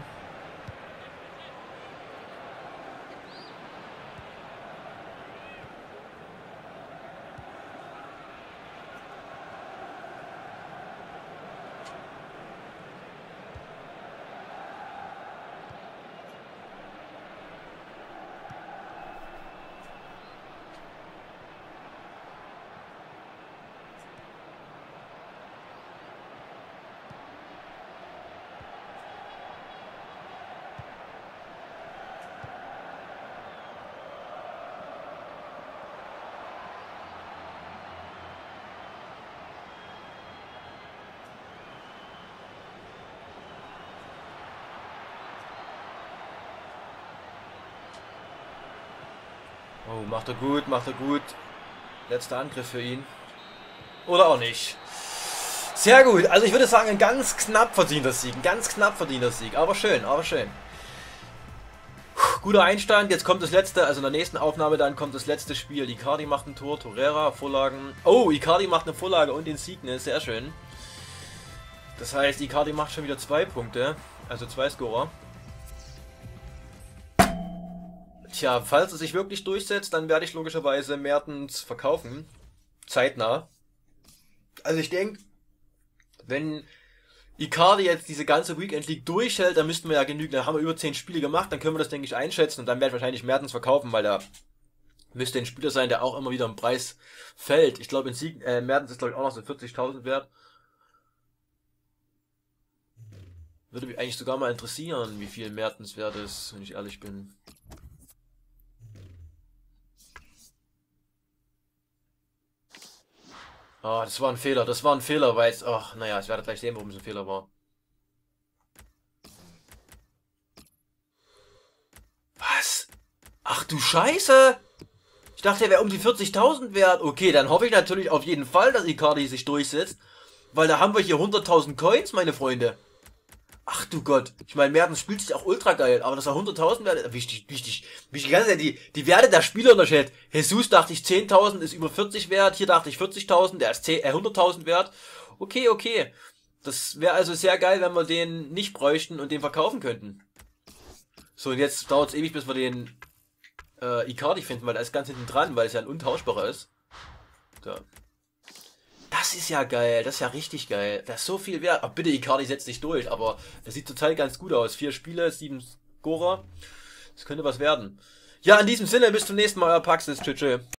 Oh, macht er gut, macht er gut. Letzter Angriff für ihn. Oder auch nicht. Sehr gut. Also ich würde sagen, ein ganz knapp verdienter Sieg. Ein ganz knapp verdienter Sieg. Aber schön, aber schön. Guter Einstand. Jetzt kommt das letzte, also in der nächsten Aufnahme dann kommt das letzte Spiel. Icardi macht ein Tor, Torreira, Vorlagen. Oh, Icardi macht eine Vorlage und den Sieg, ne? Sehr schön. Das heißt, Icardi macht schon wieder 2 Punkte. Also 2 Scorer. Tja, falls er sich wirklich durchsetzt, dann werde ich logischerweise Mertens verkaufen. Zeitnah. Also ich denke, wenn Icardi jetzt diese ganze Weekend League durchhält, dann müssten wir ja genügend, dann haben wir über 10 Spiele gemacht, dann können wir das, denke ich, einschätzen und dann werde ich wahrscheinlich Mertens verkaufen, weil da müsste ein Spieler sein, der auch immer wieder im Preis fällt. Ich glaube, Mertens ist, glaube ich, auch noch so 40.000 wert. Würde mich eigentlich sogar mal interessieren, wie viel Mertens wert ist, wenn ich ehrlich bin. Ah, das war ein Fehler, weil es, ach, naja, ich werde gleich sehen, warum es ein Fehler war. Was? Ach du Scheiße! Ich dachte, er wäre um die 40.000 wert. Okay, dann hoffe ich natürlich auf jeden Fall, dass Icardi sich durchsetzt, weil da haben wir hier 100.000 Coins, meine Freunde. Ach du Gott, ich meine, Mertens spielt sich auch ultra geil, aber dass er 100.000 wert, wichtig, die ganze Zeit die Werte der Spieler unterschätzt. Jesus dachte ich 10.000 ist über 40 wert, hier dachte ich 40.000, der ist 100.000 wert. Okay, okay. Das wäre also sehr geil, wenn wir den nicht bräuchten und den verkaufen könnten. So, und jetzt dauert es ewig, bis wir den Icardi finden, weil er ist ganz hinten dran, weil es ja ein untauschbarer ist. So. Das ist ja geil, das ist ja richtig geil. Das ist so viel wert. Ach, bitte, Icardi setzt sich durch, aber das sieht total ganz gut aus. 4 Spiele, 7 Scorer. Das könnte was werden. Ja, in diesem Sinne, bis zum nächsten Mal, euer Paxis. Tschüss.